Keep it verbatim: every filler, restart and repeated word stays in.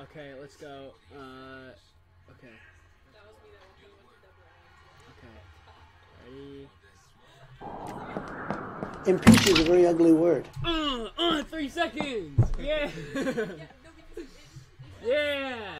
Okay, let's go. Uh, okay. That was me that walked in with the double Okay. Ready? Impeach is a very ugly word. Uh, uh, three seconds. Yeah. Yeah, no, because it, it, Yeah.